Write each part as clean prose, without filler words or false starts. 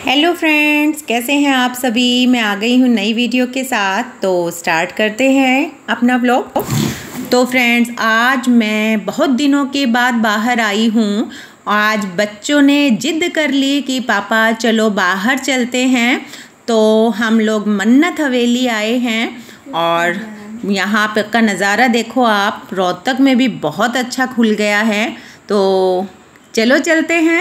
Hello friends, कैसे हैं आप सभी। मैं आ गई हूँ नई वीडियो के साथ। तो स्टार्ट करते हैं अपना व्लॉग। तो फ्रेंड्स, आज मैं बहुत दिनों के बाद बाहर आई हूँ। आज बच्चों ने जिद कर ली कि पापा चलो बाहर चलते हैं। तो हम लोग मन्नत हवेली आए हैं और यहाँ पे का नज़ारा देखो आप। रोहतक में भी बहुत अच्छा खुल गया है, तो चलो चलते हैं।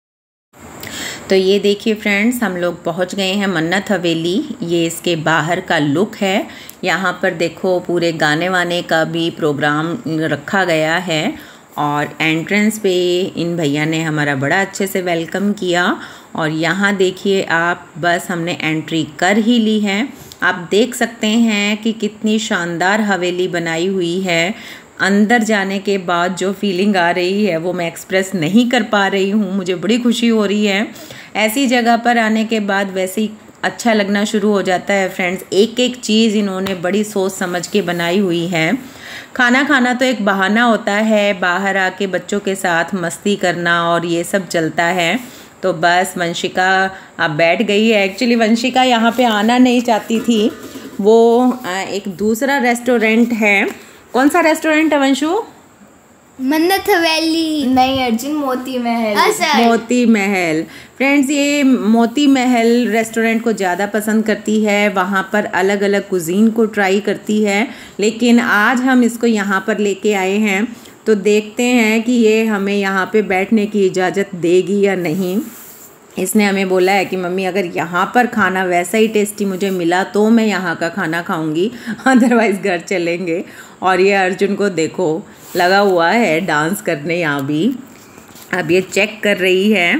तो ये देखिए फ्रेंड्स, हम लोग पहुंच गए हैं मन्नत हवेली। ये इसके बाहर का लुक है। यहाँ पर देखो पूरे गाने वाने का भी प्रोग्राम रखा गया है और एंट्रेंस पे इन भैया ने हमारा बड़ा अच्छे से वेलकम किया। और यहाँ देखिए आप, बस हमने एंट्री कर ही ली है। आप देख सकते हैं कि कितनी शानदार हवेली बनाई हुई है। अंदर जाने के बाद जो फीलिंग आ रही है वो मैं एक्सप्रेस नहीं कर पा रही हूँ। मुझे बड़ी खुशी हो रही है। ऐसी जगह पर आने के बाद वैसे ही अच्छा लगना शुरू हो जाता है फ्रेंड्स। एक एक चीज़ इन्होंने बड़ी सोच समझ के बनाई हुई है। खाना खाना तो एक बहाना होता है, बाहर आके बच्चों के साथ मस्ती करना और ये सब चलता है। तो बस वंशिका अब बैठ गई है। एक्चुअली वंशिका यहाँ पे आना नहीं चाहती थी। वो एक दूसरा रेस्टोरेंट है। कौन सा रेस्टोरेंट है वंशु? मन्नत हवेली नहीं अर्जुन, मोती महल। मोती महल। फ्रेंड्स, ये मोती महल रेस्टोरेंट को ज़्यादा पसंद करती है। वहाँ पर अलग अलग कुजीन को ट्राई करती है, लेकिन आज हम इसको यहाँ पर लेके आए हैं। तो देखते हैं कि ये हमें यहाँ पे बैठने की इजाज़त देगी या नहीं। इसने हमें बोला है कि मम्मी अगर यहाँ पर खाना वैसा ही टेस्टी मुझे मिला तो मैं यहाँ का खाना खाऊंगी, अदरवाइज़ घर चलेंगे। और ये अर्जुन को देखो लगा हुआ है डांस करने यहाँ भी। अब ये चेक कर रही है।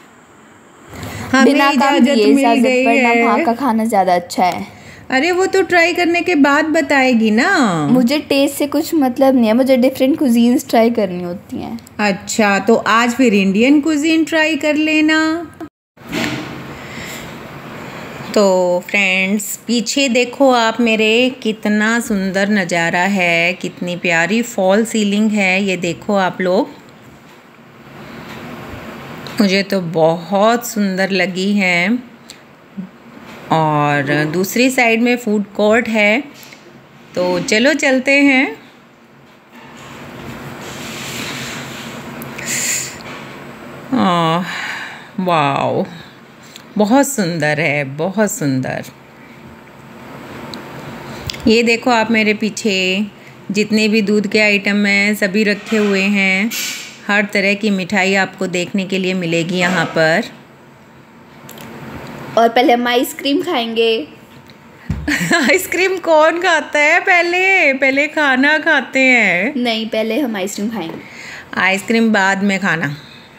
हमें इजाज़त मिल गई है। वहाँ का खाना ज़्यादा अच्छा है। अरे वो तो ट्राई करने के बाद बताएगी ना। मुझे टेस्ट से कुछ मतलब नहीं है, मुझे डिफरेंट कुजीन्स ट्राई करनी होती हैं। अच्छा, तो आज फिर इंडियन कुजीन ट्राई कर लेना। तो फ्रेंड्स, पीछे देखो आप मेरे, कितना सुंदर नज़ारा है, कितनी प्यारी फॉल सीलिंग है। ये देखो आप लोग, मुझे तो बहुत सुंदर लगी है। और दूसरी साइड में फूड कोर्ट है। तो चलो चलते हैं। वाओ, बहुत सुंदर है, बहुत सुंदर। ये देखो आप मेरे पीछे, जितने भी दूध के आइटम हैं सभी रखे हुए हैं। हर तरह की मिठाई आपको देखने के लिए मिलेगी यहाँ पर। और पहले हम आइसक्रीम खाएंगे। आइसक्रीम कौन खाता है? पहले खाना खाते हैं। नहीं, पहले हम आइसक्रीम खाएंगे। आइसक्रीम बाद में खाना।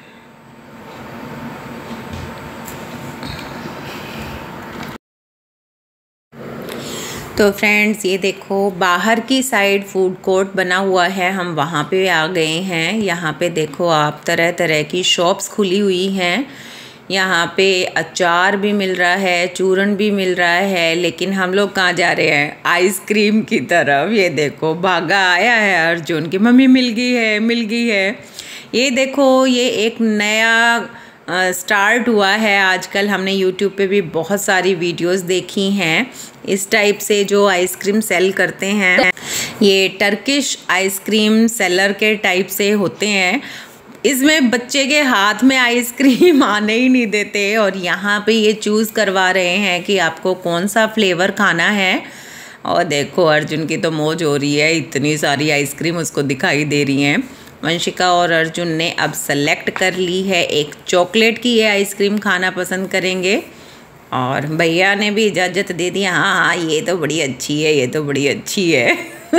तो फ्रेंड्स, ये देखो बाहर की साइड फूड कोर्ट बना हुआ है। हम वहाँ पे आ गए हैं। यहाँ पे देखो आप, तरह तरह की शॉप्स खुली हुई हैं। यहाँ पे अचार भी मिल रहा है, चूरन भी मिल रहा है। लेकिन हम लोग कहाँ जा रहे हैं? आइसक्रीम की तरफ। ये देखो भागा आया है अर्जुन की मम्मी मिल गई है, मिल गई है। ये देखो, ये एक नया स्टार्ट हुआ है। आजकल हमने यूट्यूब पे भी बहुत सारी वीडियोस देखी हैं इस टाइप से, जो आइसक्रीम सेल करते हैं। ये टर्किश आइसक्रीम सेलर के टाइप से होते हैं। इसमें बच्चे के हाथ में आइसक्रीम आने ही नहीं देते और यहाँ पे ये चूज़ करवा रहे हैं कि आपको कौन सा फ्लेवर खाना है। और देखो अर्जुन की तो मौज हो रही है, इतनी सारी आइसक्रीम उसको दिखाई दे रही हैं। वंशिका और अर्जुन ने अब सेलेक्ट कर ली है एक चॉकलेट की ये आइसक्रीम खाना पसंद करेंगे। और भैया ने भी इजाज़त दे दी, हाँ हाँ ये तो बड़ी अच्छी है, ये तो बड़ी अच्छी है।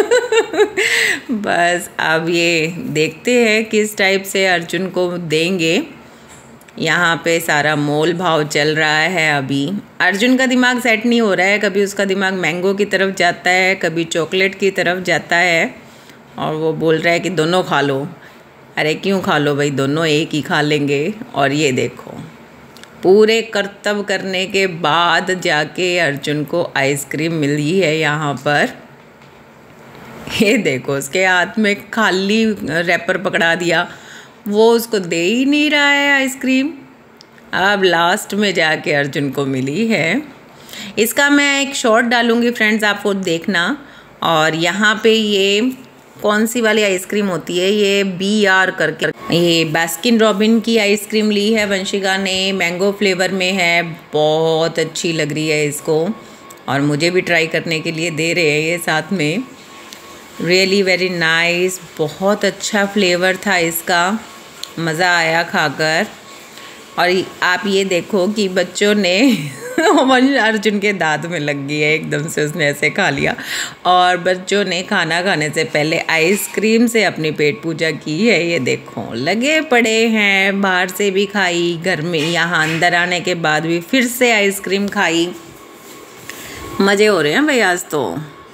बस अब ये देखते हैं किस टाइप से अर्जुन को देंगे। यहाँ पे सारा मोल भाव चल रहा है। अभी अर्जुन का दिमाग सेट नहीं हो रहा है। कभी उसका दिमाग मैंगो की तरफ जाता है, कभी चॉकलेट की तरफ जाता है। और वो बोल रहा है कि दोनों खा लो। अरे क्यों खा लो भाई, दोनों एक ही खा लेंगे। और ये देखो, पूरे कर्तव्य करने के बाद जाके अर्जुन को आइसक्रीम मिली है यहाँ पर। ये देखो, उसके हाथ में खाली रैपर पकड़ा दिया, वो उसको दे ही नहीं रहा है आइसक्रीम। अब लास्ट में जाके अर्जुन को मिली है। इसका मैं एक शॉर्ट डालूंगी फ्रेंड्स, आप वो देखना। और यहाँ पे ये कौन सी वाली आइसक्रीम होती है, ये BR करके, ये बास्किन रॉबिन की आइसक्रीम ली है वंशिका ने, मैंगो फ्लेवर में है। बहुत अच्छी लग रही है इसको और मुझे भी ट्राई करने के लिए दे रहे हैं ये साथ में। रियली वेरी नाइस, बहुत अच्छा फ्लेवर था इसका, मज़ा आया खाकर। और आप ये देखो कि बच्चों ने अर्जुन के दांत में लग गई है एकदम से, उसने ऐसे खा लिया। और बच्चों ने खाना खाने से पहले आइसक्रीम से अपनी पेट पूजा की है। ये देखो लगे पड़े हैं, बाहर से भी खाई, घर में यहाँ अंदर आने के बाद भी फिर से आइसक्रीम खाई। मज़े हो रहे हैं भाई आज तो।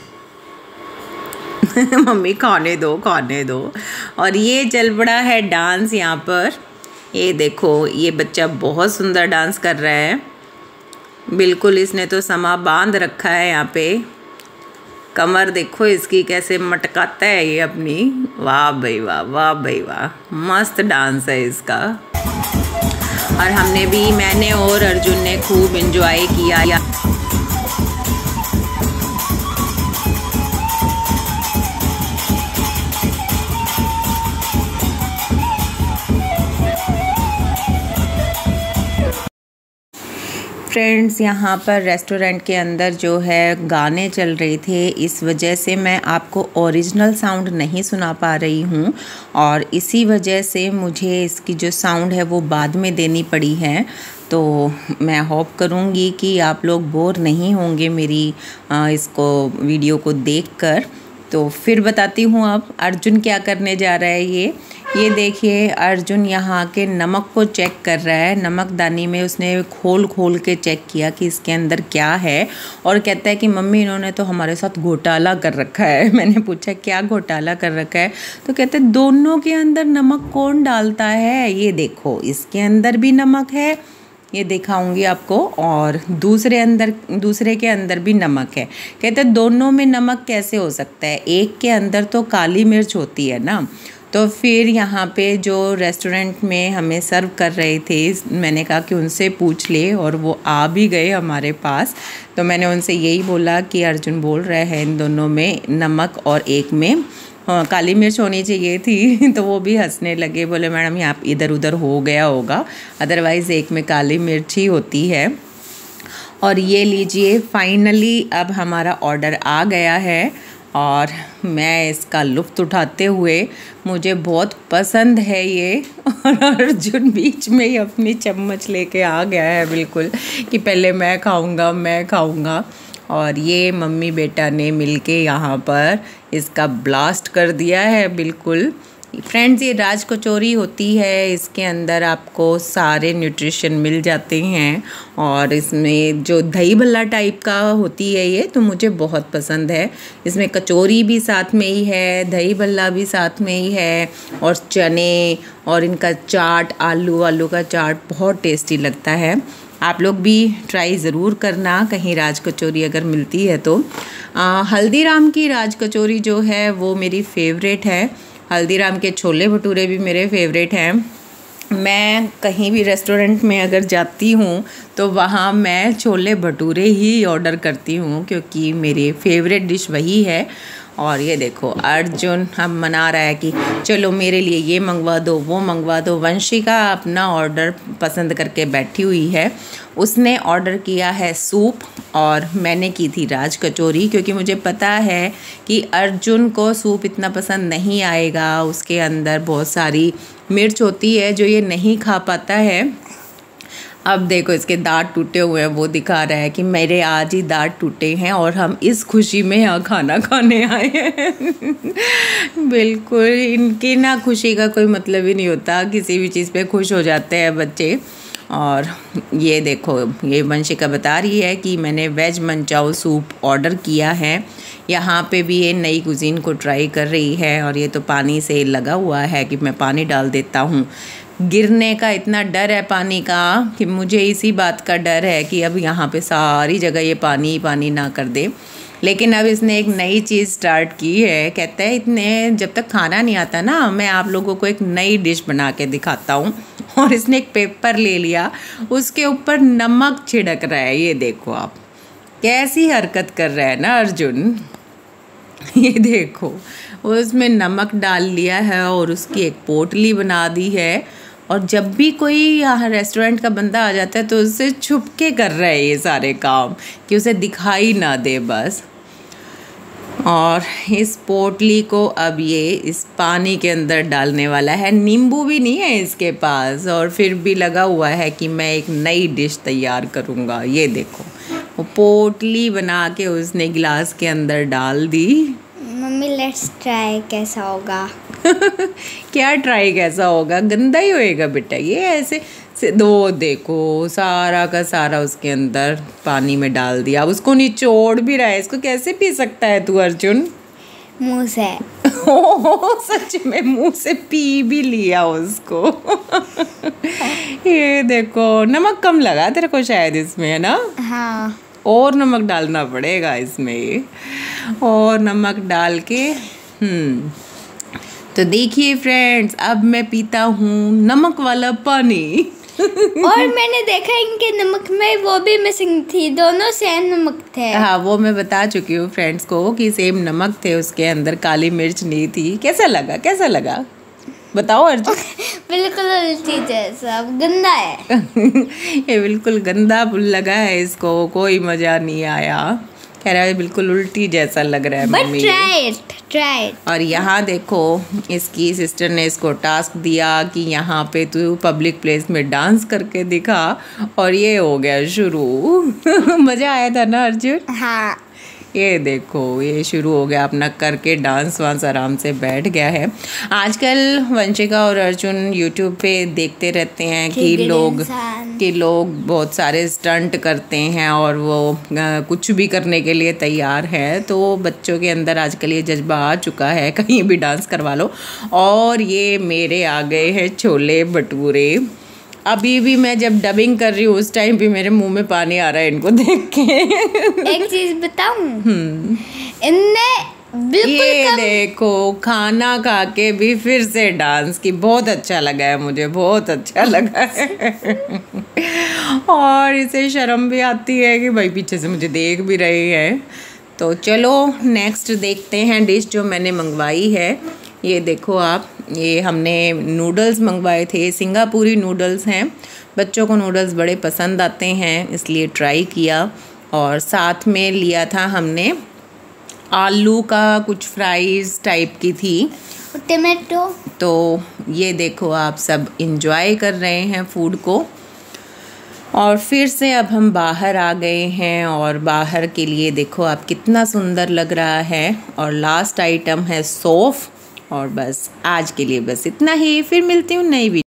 मम्मी खाने दो खाने दो। और ये चल पड़ा है डांस यहाँ पर। ये देखो ये बच्चा बहुत सुंदर डांस कर रहा है, बिल्कुल इसने तो समा बांध रखा है यहाँ पे। कमर देखो इसकी कैसे मटकाता है ये अपनी। वाह भाई वाह, वाह भाई वाह, मस्त डांस है इसका। और हमने भी, मैंने और अर्जुन ने खूब एंजॉय किया। फ्रेंड्स यहाँ पर रेस्टोरेंट के अंदर जो है गाने चल रहे थे, इस वजह से मैं आपको ओरिजिनल साउंड नहीं सुना पा रही हूँ और इसी वजह से मुझे इसकी जो साउंड है वो बाद में देनी पड़ी है। तो मैं होप करूँगी कि आप लोग बोर नहीं होंगे मेरी इसको वीडियो को देखकर। तो फिर बताती हूँ अब अर्जुन क्या करने जा रहा है। ये देखिए अर्जुन यहाँ के नमक को चेक कर रहा है। नमकदानी में उसने खोल खोल के चेक किया कि इसके अंदर क्या है और कहता है कि मम्मी इन्होंने तो हमारे साथ घोटाला कर रखा है। मैंने पूछा क्या घोटाला कर रखा है, तो कहते हैं दोनों के अंदर नमक कौन डालता है। ये देखो इसके अंदर भी नमक है, ये दिखाऊंगी आपको, और दूसरे के अंदर भी नमक है। कहते हैं दोनों में नमक कैसे हो सकता है, एक के अंदर तो काली मिर्च होती है ना। तो फिर यहाँ पे जो रेस्टोरेंट में हमें सर्व कर रहे थे, मैंने कहा कि उनसे पूछ ले, और वो आ भी गए हमारे पास। तो मैंने उनसे यही बोला कि अर्जुन बोल रहे हैं इन दोनों में नमक और एक में काली मिर्च होनी चाहिए थी। तो वो भी हंसने लगे, बोले मैडम यहाँ इधर उधर हो गया होगा, अदरवाइज़ एक में काली मिर्च ही होती है। और ये लीजिए फाइनली अब हमारा ऑर्डर आ गया है और मैं इसका लुत्फ़ उठाते हुए, मुझे बहुत पसंद है ये। और अर्जुन बीच में ही अपनी चम्मच लेके आ गया है बिल्कुल कि पहले मैं खाऊंगा। और ये मम्मी बेटा ने मिलके यहाँ पर इसका ब्लास्ट कर दिया है बिल्कुल। फ्रेंड्स ये राज कचौरी होती है, इसके अंदर आपको सारे न्यूट्रिशन मिल जाते हैं और इसमें जो दही भल्ला टाइप का होती है ये तो मुझे बहुत पसंद है। इसमें कचौरी भी साथ में ही है, दही भल्ला भी साथ में ही है और चने और इनका चाट, आलू का चाट बहुत टेस्टी लगता है। आप लोग भी ट्राई ज़रूर करना कहीं राज कचौरी अगर मिलती है तो। हल्दीराम की राज कचौरी जो है वो मेरी फेवरेट है। हल्दीराम के छोले भटूरे भी मेरे फेवरेट हैं। मैं कहीं भी रेस्टोरेंट में अगर जाती हूँ तो वहाँ मैं छोले भटूरे ही ऑर्डर करती हूँ क्योंकि मेरी फेवरेट डिश वही है। और ये देखो अर्जुन हम मना रहा है कि चलो मेरे लिए ये मंगवा दो, वो मंगवा दो। वंशिका अपना ऑर्डर पसंद करके बैठी हुई है, उसने ऑर्डर किया है सूप और मैंने की थी राज कचौरी, क्योंकि मुझे पता है कि अर्जुन को सूप इतना पसंद नहीं आएगा, उसके अंदर बहुत सारी मिर्च होती है जो ये नहीं खा पाता है। अब देखो इसके दांत टूटे हुए हैं, वो दिखा रहा है कि मेरे आज ही दांत टूटे हैं और हम इस खुशी में यहाँ खाना खाने आए हैं। बिल्कुल इनकी ना खुशी का कोई मतलब ही नहीं होता, किसी भी चीज़ पे खुश हो जाते हैं बच्चे। और ये देखो ये वंशिका बता रही है कि मैंने वेज मंचाओ सूप ऑर्डर किया है। यहाँ पे भी ये नई कुजीन को ट्राई कर रही है और ये तो पानी से लगा हुआ है कि मैं पानी डाल देता हूँ। गिरने का इतना डर है पानी का कि मुझे इसी बात का डर है कि अब यहाँ पे सारी जगह ये पानी पानी ना कर दे। लेकिन अब इसने एक नई चीज़ स्टार्ट की है, कहता है इतने जब तक खाना नहीं आता ना मैं आप लोगों को एक नई डिश बना के दिखाता हूँ और इसने एक पेपर ले लिया, उसके ऊपर नमक छिड़क रहा है। ये देखो आप कैसी हरकत कर रहा है ना अर्जुन। ये देखो उसमें नमक डाल लिया है और उसकी एक पोटली बना दी है। और जब भी कोई यहाँ रेस्टोरेंट का बंदा आ जाता है तो उससे छुप के कर रहा है ये सारे काम कि उसे दिखाई ना दे बस। और इस पोटली को अब ये इस पानी के अंदर डालने वाला है। नींबू भी नहीं है इसके पास और फिर भी लगा हुआ है कि मैं एक नई डिश तैयार करूँगा। ये देखो वो पोटली बना के उसने गिलास के अंदर डाल दी। मम्मी लेट्स ट्राई कैसा होगा। क्या ट्राई कैसा होगा? गंदा ही होएगा बेटा। ये ऐसे दो देखो सारा का सारा उसके अंदर पानी में डाल दिया। अब उसको निचोड़ भी रहा है। इसको कैसे पी सकता है तू अर्जुन? मुंह से। सच में मुंह से पी भी लिया उसको। ये देखो नमक कम लगा तेरे को शायद इसमें, है ना? हाँ। और नमक डालना पड़ेगा इसमें। और नमक डाल के तो देखिए फ्रेंड्स, अब मैं पीता हूँ नमक वाला पानी। और मैंने देखा इनके नमक में वो भी मिसिंग थी, दोनों सेम नमक थे। हाँ वो मैं बता चुकी हूँ फ्रेंड्स को कि सेम नमक थे, उसके अंदर काली मिर्च नहीं थी। कैसा लगा? कैसा लगा बताओ अर्जुन। बिल्कुल उल्टी जैसा, गंदा है। ये बिल्कुल गंदा लगा है इसको, कोई मजा नहीं आया। कह रहा है बिल्कुल उल्टी जैसा लग रहा है मम्मी। Try it. और यहाँ देखो इसकी सिस्टर ने इसको टास्क दिया कि यहाँ पे तू पब्लिक प्लेस में डांस करके दिखा, और ये हो गया शुरू। मज़ा आया था ना अर्जुन? हाँ। ये देखो ये शुरू हो गया अपना करके, डांस वांस आराम से बैठ गया है। आजकल वंशिका और अर्जुन यूट्यूब पे देखते रहते हैं कि लोग बहुत सारे स्टंट करते हैं और वो कुछ भी करने के लिए तैयार है। तो बच्चों के अंदर आजकल ये जज्बा आ चुका है, कहीं भी डांस करवा लो। और ये मेरे आ गए हैं छोले भटूरे। अभी भी मैं जब डबिंग कर रही हूँ उस टाइम भी मेरे मुंह में पानी आ रहा है इनको देख के। एक चीज बताऊं, इनने बिल्कुल ये देखो खाना खा के भी फिर से डांस की। बहुत अच्छा लगा है मुझे, बहुत अच्छा लगा है। और इसे शर्म भी आती है कि भाई पीछे से मुझे देख भी रहे हैं। तो चलो नेक्स्ट देखते हैं डिश जो मैंने मंगवाई है। ये देखो आप, ये हमने नूडल्स मंगवाए थे, सिंगापुरी नूडल्स हैं। बच्चों को नूडल्स बड़े पसंद आते हैं इसलिए ट्राई किया। और साथ में लिया था हमने आलू का कुछ फ्राइज़ टाइप की थी, टमाटो। तो ये देखो आप सब इंजॉय कर रहे हैं फूड को। और फिर से अब हम बाहर आ गए हैं और बाहर के लिए देखो आप कितना सुंदर लग रहा है। और लास्ट आइटम है सौंफ। और बस आज के लिए बस इतना ही, फिर मिलती हूँ नई वीडियो।